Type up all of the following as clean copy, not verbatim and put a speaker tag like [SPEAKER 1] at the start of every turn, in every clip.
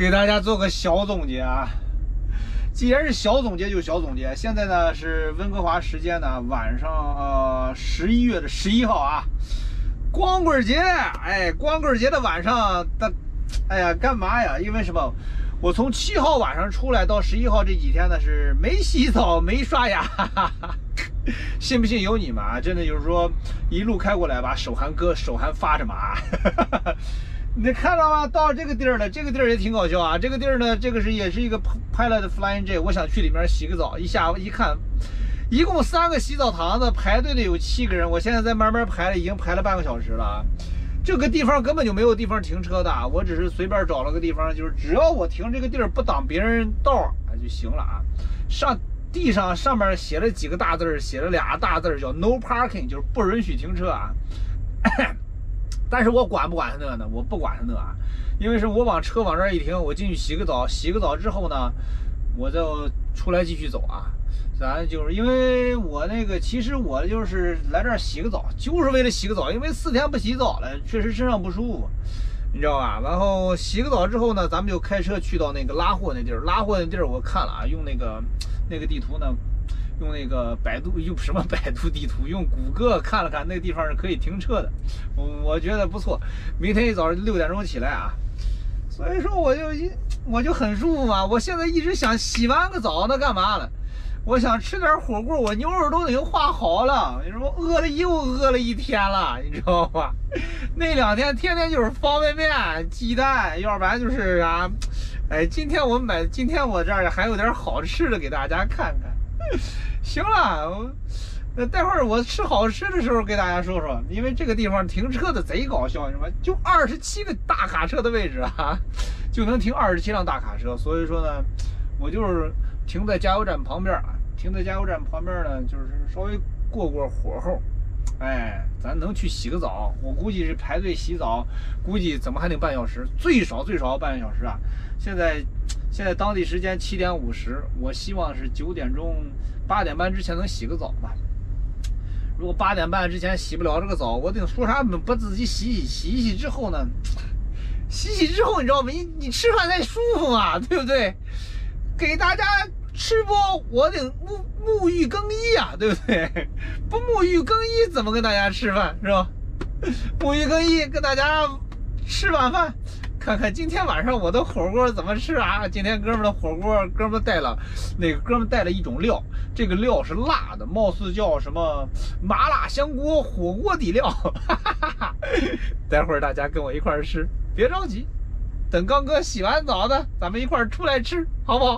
[SPEAKER 1] 给大家做个小总结啊。既然是小总结就小总结，现在呢是温哥华时间呢晚上11月的11号啊，光棍节。哎，光棍节的晚上的，哎呀，干嘛呀？因为什么？我从7号晚上出来到11号这几天呢是没洗澡没刷牙，哈哈哈。信不信由你们啊！真的就是说一路开过来吧，手还割手还发着麻。你看到吗？到这个地儿了，这个地儿也挺搞笑啊。这个地儿呢，这个也是一个拍了的 Flying J， 我想去里面洗个澡，一看，一共3个洗澡堂子，排队的有7个人，我现在在慢慢排了，已经排了半个小时了。这个地方根本就没有地方停车的，我只是随便找了个地方，就是只要我停这个地儿不挡别人道就行了啊。地上面写了几个大字，写了俩大字叫 No Parking， 就是不允许停车啊。但是我管不管他那呢？我不管他那啊，因为是我往车往这儿一停，我进去洗个澡，洗个澡之后呢，我就出来继续走啊。咱就是因为我那个，其实我就是来这儿洗个澡，就是为了洗个澡，因为4天不洗澡了，确实身上不舒服，你知道吧？然后洗个澡之后呢，咱们就开车去到那个拉货那地儿。拉货那地儿我看了啊，用那个地图呢，用那个用什么百度地图，用谷歌看了看，那个地方是可以停车的，我觉得不错。明天一早6点钟起来啊，所以说我就很舒服嘛。我现在一直想洗完个澡，那干嘛呢？我想吃点火锅，我牛肉都已经化好了。你说饿了又饿了1天了，你知道吧？那2天天天就是方便面、鸡蛋，要不然就是啥。哎，今天我这儿还有点好吃的给大家看看。行了，待会儿我吃好吃的时候给大家说说，因为这个地方停车的贼搞笑，什么就27个大卡车的位置啊，就能停27辆大卡车。所以说呢，我就是停在加油站旁边啊。停在加油站旁边呢，就是稍微过火候，哎，咱能去洗个澡。我估计是排队洗澡，估计怎么还得半小时，最少半个小时啊。现在当地时间7点50，我希望是9点钟8点半之前能洗个澡吧。如果8点半之前洗不了这个澡，我得说啥把自己洗之后呢？洗之后你知道吗？你吃饭才舒服嘛，对不对？给大家吃播，我得沐浴更衣啊，对不对？不沐浴更衣怎么跟大家吃饭是吧？沐浴更衣跟大家吃晚饭，看看今天晚上我的火锅怎么吃啊？今天哥们的火锅，哥们带了一种料，这个料是辣的，貌似叫什么麻辣香锅火锅底料。待会儿大家跟我一块儿吃，别着急，等刚哥洗完澡的，咱们一块儿出来吃，好不好？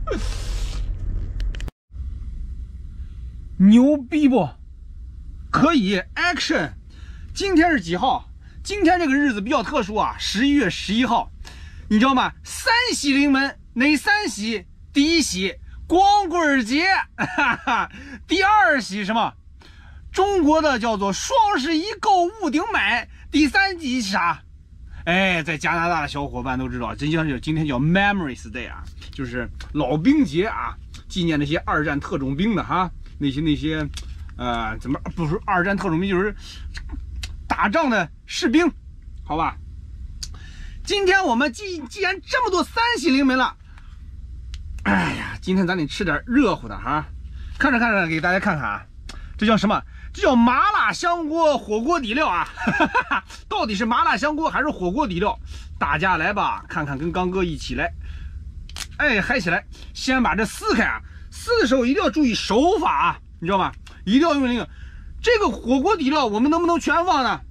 [SPEAKER 1] 牛逼不？可以 ，Action！ 今天是几号？今天这个日子比较特殊啊，11月11号，你知道吗？3喜临门，哪3喜？第1喜光棍节，哈哈。第2喜什么？中国的叫做双11购物顶买。第3喜啥？哎，在加拿大的小伙伴都知道，今天叫 Memories Day 啊，就是老兵节啊，纪念那些2战特种兵的哈。那些怎么不是2战特种兵，就是打仗的士兵，好吧？今天我们既然这么多3喜临门了，哎呀，今天咱得吃点热乎的哈。看着，给大家看看啊，这叫什么？这叫麻辣香锅火锅底料啊！到底是麻辣香锅还是火锅底料？大家来吧，看看，跟刚哥一起来。哎，嗨起来！先把这撕开啊！撕的时候一定要注意手法啊，你知道吗？一定要用那个这个火锅底料，我们能不能全放呢？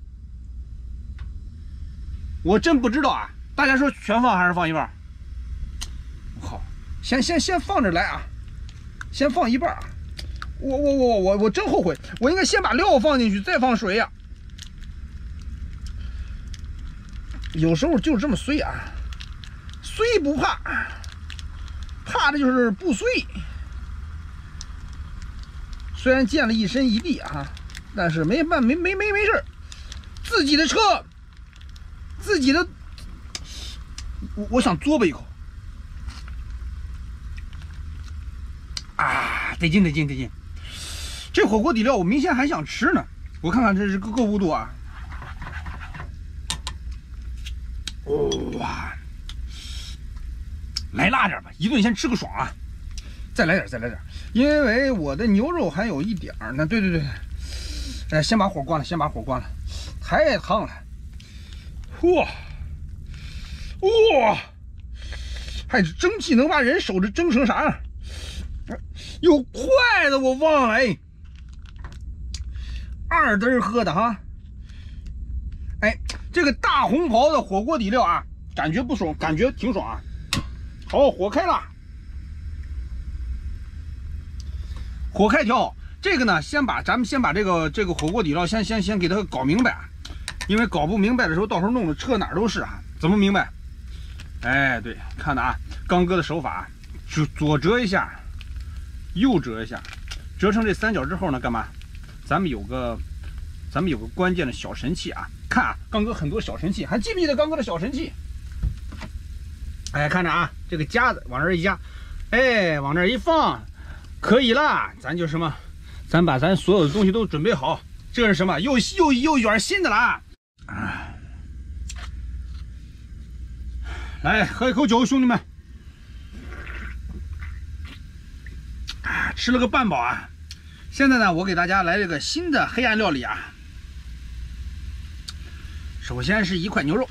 [SPEAKER 1] 我真不知道啊！大家说全放还是放一半？好，先放着来啊，先放一半啊！我真后悔，我应该先把料放进去，再放水呀。有时候就是这么衰啊，衰不怕，怕的就是不衰。虽然溅了一身一地啊，但是没事，自己的车，自己的，我想嘬吧一口，啊，得劲！这火锅底料我明显还想吃呢，我看看这是够不多啊，哇， 来辣点吧，一顿先吃个爽啊！再来点，再来点，因为我的牛肉还有一点儿呢。对对对，哎，先把火关了，先把火关了，太烫了。哇哇，还蒸汽能把人手指蒸成啥样？有筷子我忘了，哎，2嘚喝的哈。哎，这个大红袍的火锅底料啊，感觉不爽，感觉挺爽啊。好，火开了，火开调好。这个呢，咱们先把这个火锅底料先给它搞明白啊，因为搞不明白的时候，到时候弄得车哪儿都是啊。怎么明白？哎，对，看的啊，刚哥的手法，左折一下，右折一下，折成这3角之后呢，干嘛？咱们有个关键的小神器啊！看啊，刚哥很多小神器，还记不记得刚哥的小神器？哎，看着啊，这个夹子往这一夹，哎，往这一放，可以了。咱就什么，咱把咱所有的东西都准备好。这是什么？又一卷新的了啊！来，喝一口酒，兄弟们。啊，吃了个半饱啊！现在呢，我给大家来这个新的黑暗料理啊。首先是1块牛肉，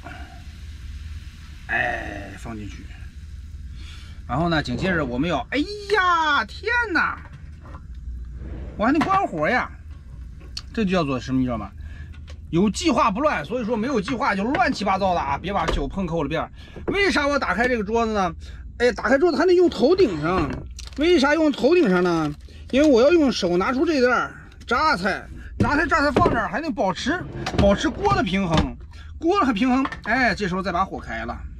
[SPEAKER 1] 哎，放进去。然后呢，紧接着我们要，哎呀，天哪！我还得关火呀！这就叫做什么，你知道吗？有计划不乱，所以说没有计划就乱七八糟的啊！别把酒碰扣了边。为啥我打开这个桌子呢？哎，打开桌子还得用头顶上。为啥用头顶上呢？因为我要用手拿出这袋榨菜，榨菜放这儿，还得保持锅的平衡，锅的平衡。哎，这时候再把火开了。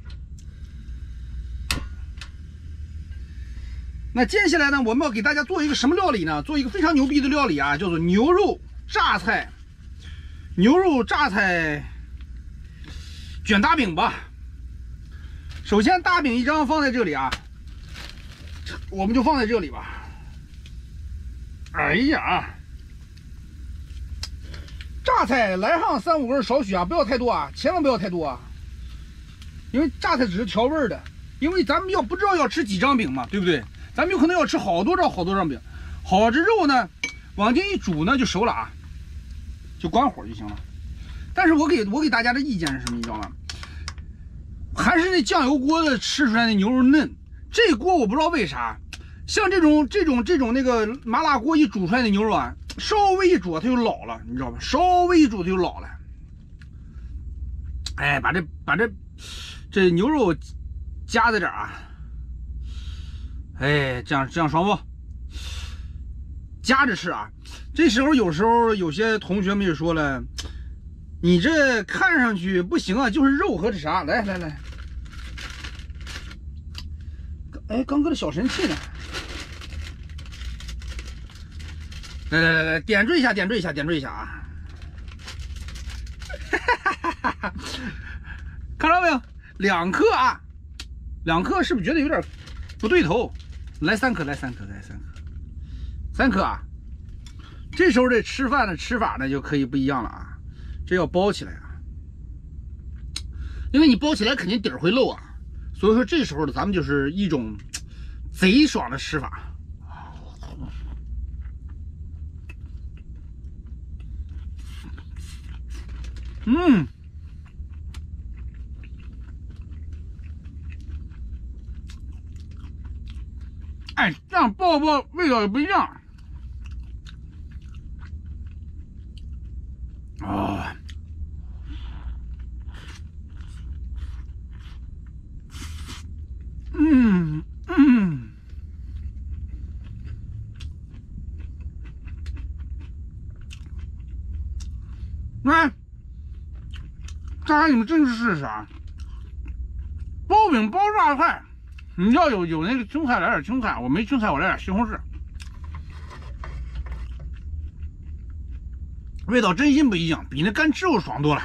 [SPEAKER 1] 那接下来呢，我们要给大家做一个什么料理呢？做一个非常牛逼的料理啊，叫做牛肉榨菜卷大饼吧。首先大饼1张放在这里啊，我们就放在这里吧。哎呀，榨菜来上3、5根少许啊，不要太多啊，千万不要太多啊，因为榨菜只是调味的。因为咱们不知道要吃几张饼嘛，对不对？咱们有可能要吃好多张饼。好，这肉呢往进一煮呢就熟了啊，就关火就行了。但是我给大家的意见是什么，你知道吗？还是那酱油锅的吃出来的牛肉嫩。这锅我不知道为啥，像这种那个麻辣锅一煮出来的牛肉啊，稍微一煮它就老了，你知道吗？稍微一煮它就老了。哎，把这牛肉夹在这儿啊，哎，这样爽不？夹着吃啊。这时候有时候有些同学们就说了，你这看上去不行啊，就是肉和这啥？来，哎，刚哥的小神器呢？来，点缀一下啊！看到没有？2克啊，2克是不是觉得有点不对头？来3克，3克啊！这时候这吃饭的吃法呢就可以不一样了啊，这要包起来啊，因为你包起来肯定底儿会漏啊，所以说这时候呢咱们就是一种贼爽的吃法。哎，这样爆味道也不一样。啊，来，大家你们真是试试啊！包饼包榨菜，你要有那个青菜，来点青菜；我没青菜，我来点西红柿。味道真心不一样，比那干吃肉爽多了。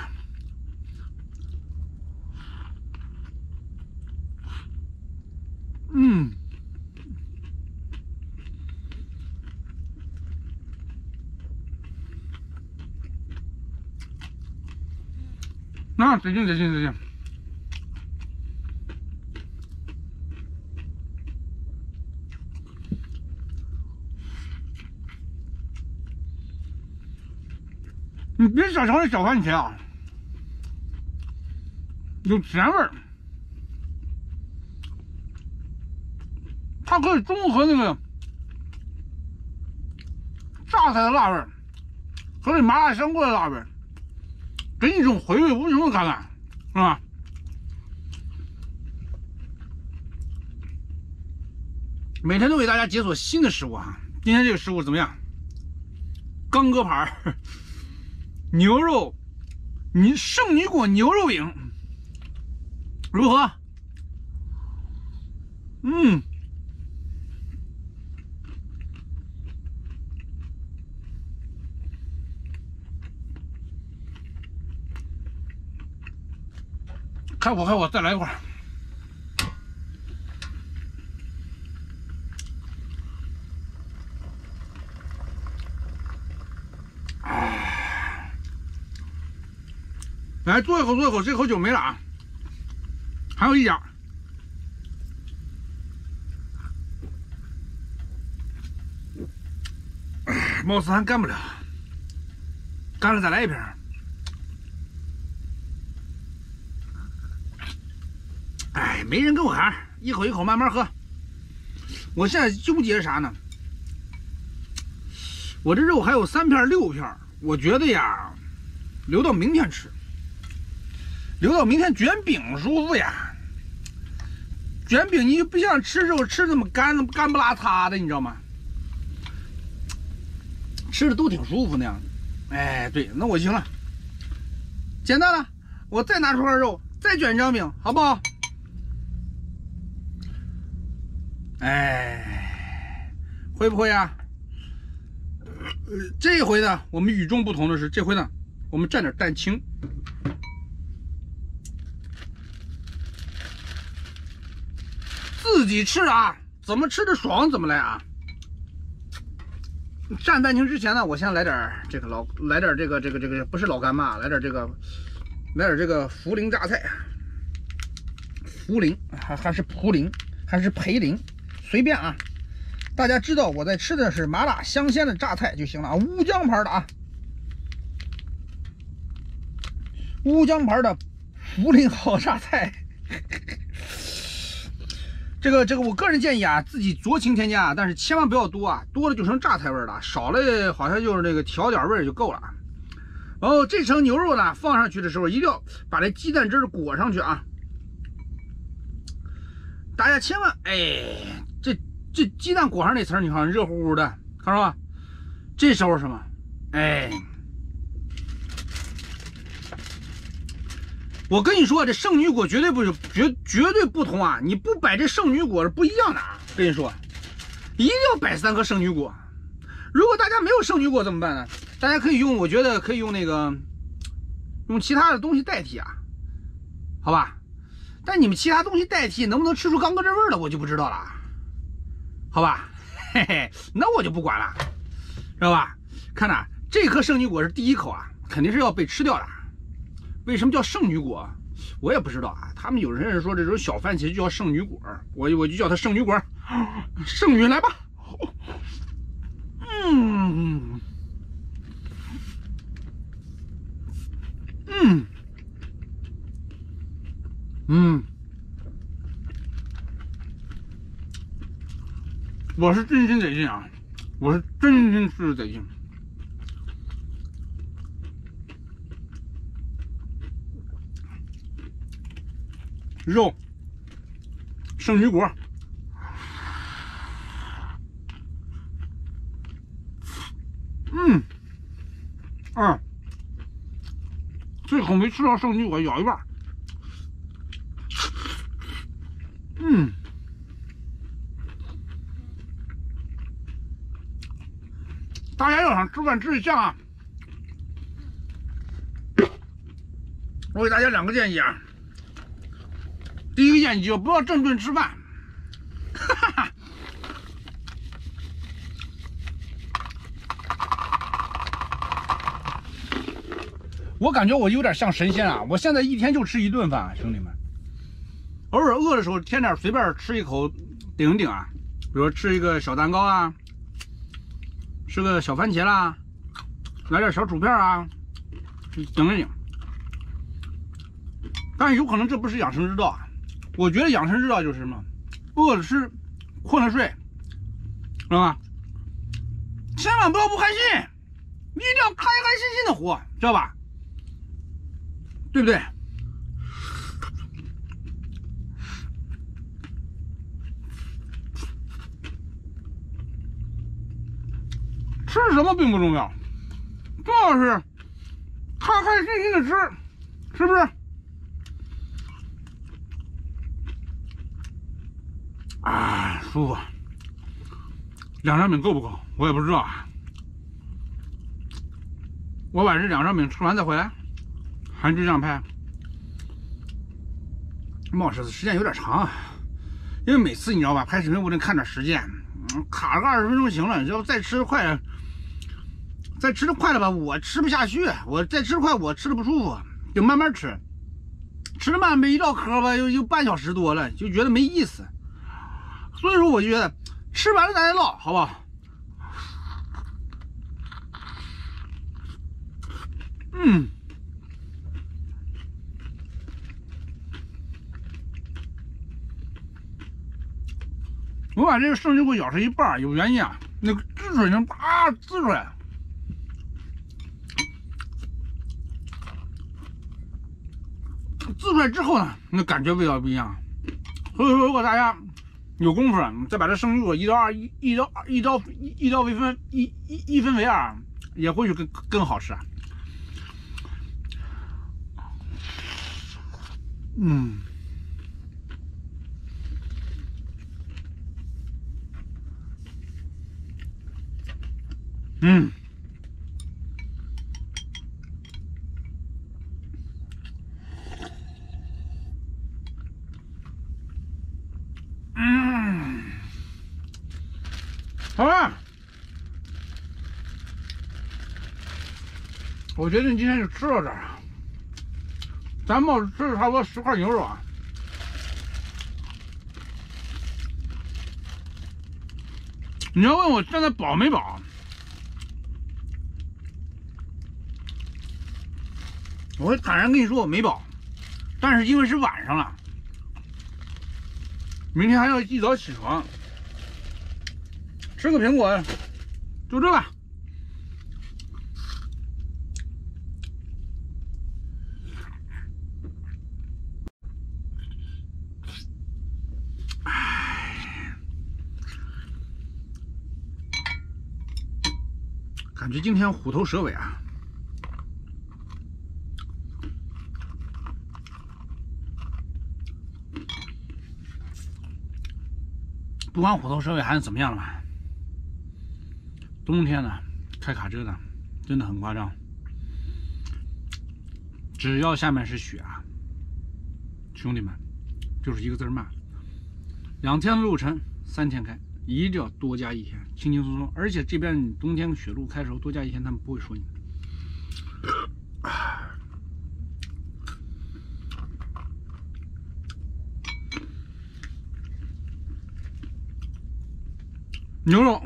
[SPEAKER 1] 那得劲。
[SPEAKER 2] 小条的小番茄啊，有甜味儿，它可以中和那个榨菜的辣味儿和这麻辣香锅的辣味儿，给你一种回味无穷的感觉，是吧？每天都给大家解锁新的食物啊！今天这个食物怎么样？刚哥牌牛肉，圣女果牛肉饼，如何？开火，再来一块。来，做一口，这口酒没了啊，还有一点。貌似还干不了，干了再来一瓶。哎，没人跟我喊，一口慢慢喝。我现在纠结啥呢？我这肉还有3片6片，我觉得呀，留到明天吃。留到明天卷饼舒服呀，卷饼你就不像吃肉吃那么干不拉擦的，你知道吗？吃的都挺舒服那样的。哎，对，那我行了，简单了，我再拿出块肉，再卷张饼，好不好？哎，会不会啊？这回呢，我们与众不同的是，这回呢，我们蘸点蛋清。自己吃啊，怎么吃的爽怎么来啊！蘸蛋清之前呢，我先来点这个不是老干妈，来点这个涪陵榨菜，涪陵还是涪陵还是培陵，随便啊。大家知道我在吃的是麻辣香鲜的榨菜就行了啊，乌江牌的啊，乌江牌的涪陵好榨菜。这个我个人建议啊，自己酌情添加，但是千万不要多啊，多了就成榨菜味了，少了好像就是那个调点味就够了。然后这层牛肉呢，放上去的时候一定要把这鸡蛋汁裹上去啊！大家千万这鸡蛋裹上那层，你看热乎乎的，看着吧？这时候什么？我跟你说，这圣女果绝对不同啊！你不摆这圣女果是不一样的啊！跟你说，一定要摆3颗圣女果。如果大家没有圣女果怎么办呢？大家可以用，我觉得可以用用其他的东西代替啊，好吧？但你们其他东西代替能不能吃出刚哥这味儿了，我就不知道了，好吧？嘿嘿，那我就不管了，知道吧？看呐，这颗圣女果是第一口啊，肯定是要被吃掉的。为什么叫圣女果？我也不知道啊。他们有人说这种小番茄就叫圣女果，我就叫它圣女果。圣女来吧。我是真心得劲啊，我是真心吃得劲。肉，圣女果，这口没吃到圣女果，咬一半，大家要想吃饭吃得香啊，我给大家2个建议啊。第一个建议就不要正顿吃饭，我感觉我有点像神仙啊！我现在一天就吃1顿饭，兄弟们。偶尔饿的时候，添点随便吃一口顶一顶啊，比如吃一个小蛋糕啊，吃个小番茄啦，来点小薯片啊， 等着你。但是有可能这不是养生之道啊！我觉得养生之道就是什么？饿了吃，困了睡，知道吗？千万不要不开心，一定要开开心心的活，知道吧？对不对？吃什么并不重要，重要是开开心心的吃，是不是？啊，舒服。2张饼够不够？我也不知道啊。我把这2张饼吃完再回来，还是这样拍。冒失的时间有点长啊，因为每次你知道吧，拍视频我得看点时间，卡了个20分钟行了。要再吃得快，再吃得快了吧，我吃不下去。我再吃得快，我吃的不舒服，就慢慢吃。吃的慢，一道壳吧，又半小时多了，就觉得没意思。所以说，我就觉得吃完了咱再唠，好不好？我把这个圣女果咬成一半，有原因啊，那个汁水能啪滋出来。滋出来之后呢，那感觉味道不一样。所以说，如果大家有功夫，再把这圣女果一刀为分，一分为二，也或许更好吃啊。好了，我决定今天就吃到这儿。咱冒着吃了差不多10块牛肉啊。你要问我现在饱没饱？我会坦然跟你说我没饱，但是因为是晚上了，明天还要一早起床，吃个苹果，就这吧。感觉今天虎头蛇尾啊！不管虎头蛇尾还是怎么样了吧，冬天呢开卡车的真的很夸张。只要下面是雪啊，兄弟们，就是一个字慢。2天的路程3天开，一定要多加1天，轻轻松松。而且这边冬天雪路开的时候多加1天，他们不会说你。牛肉，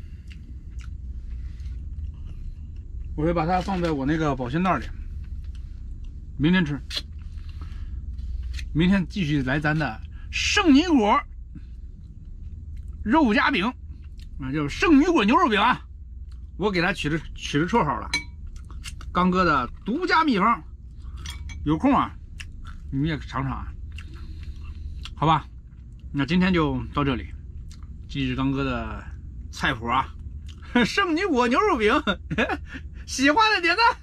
[SPEAKER 2] 我会把它放在我那个保鲜袋里，明天吃。明天继续来咱的圣女果肉夹饼啊，就是圣女果牛肉饼啊。我给它取了绰号了，刚哥的独家秘方。有空啊，你们也尝尝啊，好吧？那今天就到这里，继续刚哥的菜谱啊，圣女果牛肉饼，喜欢的点赞。